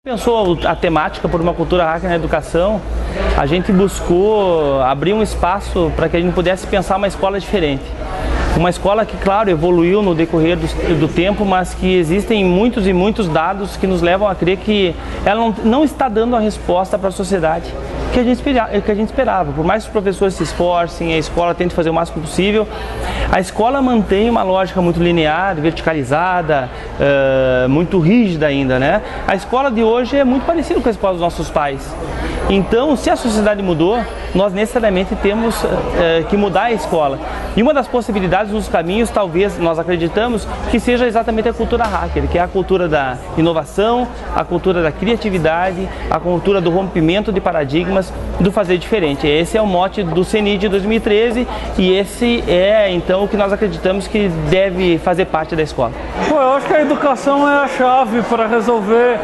Pensou a temática por uma cultura hacker na educação, a gente buscou abrir um espaço para que a gente pudesse pensar uma escola diferente. Uma escola que, claro, evoluiu no decorrer do tempo, mas que existem muitos e muitos dados que nos levam a crer que ela não está dando a resposta para a sociedade que a gente esperava. Por mais que os professores se esforcem, a escola tente fazer o máximo possível, a escola mantém uma lógica muito linear, verticalizada, muito rígida ainda, né? A escola de hoje é muito parecida com a escola dos nossos pais. Então, se a sociedade mudou, nós necessariamente temos que mudar a escola. E uma das possibilidades, dos caminhos, talvez nós acreditamos que seja exatamente a cultura hacker, que é a cultura da inovação, a cultura da criatividade, a cultura do rompimento de paradigmas, do fazer diferente. Esse é o mote do CNI de 2013 e esse é, então, o que nós acreditamos que deve fazer parte da escola. Eu acho que a educação é a chave para resolver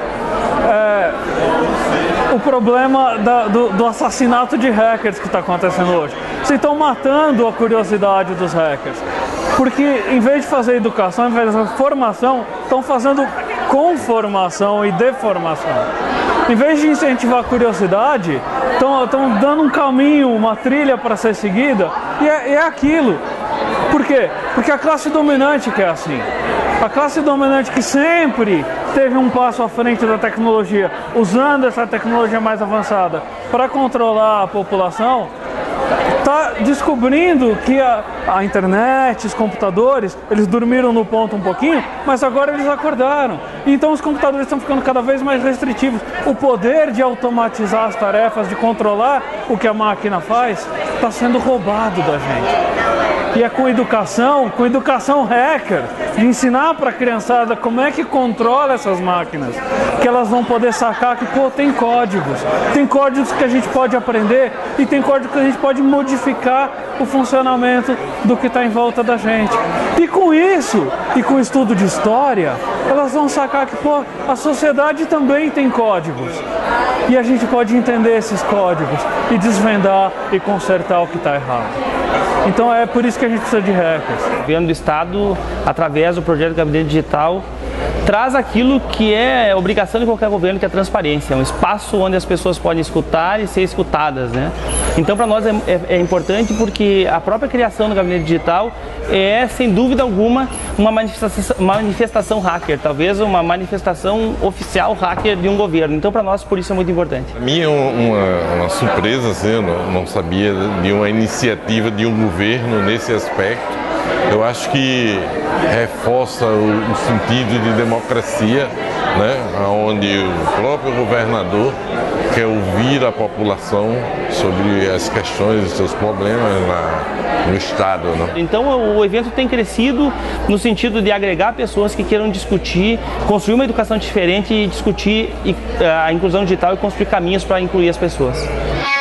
o problema do assassinato de hackers que está acontecendo hoje. Vocês estão matando a curiosidade dos hackers. Porque em vez de fazer educação, em vez de fazer formação, estão fazendo conformação e deformação. Em vez de incentivar a curiosidade, estão dando um caminho, uma trilha para ser seguida, e é aquilo. Por quê? Porque a classe dominante que é assim. A classe dominante que sempre teve um passo à frente da tecnologia, usando essa tecnologia mais avançada para controlar a população, está descobrindo que a internet, os computadores, eles dormiram no ponto um pouquinho, mas agora eles acordaram. Então os computadores estão ficando cada vez mais restritivos. O poder de automatizar as tarefas, de controlar o que a máquina faz, está sendo roubado da gente. E é com educação hacker, de ensinar para a criançada como é que controla essas máquinas, que elas vão poder sacar que, tem códigos. Tem códigos que a gente pode aprender e tem códigos que a gente pode modificar o funcionamento do que está em volta da gente. E com isso, e com o estudo de história, elas vão sacar que, a sociedade também tem códigos. E a gente pode entender esses códigos e desvendar e consertar o que está errado. Então é por isso que a gente precisa de hackers. O governo do Estado, através do projeto Gabinete Digital, traz aquilo que é obrigação de qualquer governo, que é a transparência. É um espaço onde as pessoas podem escutar e ser escutadas, né? Então, para nós é importante porque a própria criação do Gabinete Digital é, sem dúvida alguma, uma manifestação hacker, talvez uma manifestação oficial hacker de um governo. Então, para nós, por isso é muito importante. Para mim é uma surpresa, assim, eu não sabia de uma iniciativa de um governo nesse aspecto. Eu acho que reforça o sentido de democracia, né? Onde o próprio governador quer ouvir a população sobre as questões e seus problemas no Estado, né? Então o evento tem crescido no sentido de agregar pessoas que queiram discutir, construir uma educação diferente e discutir a inclusão digital e construir caminhos para incluir as pessoas.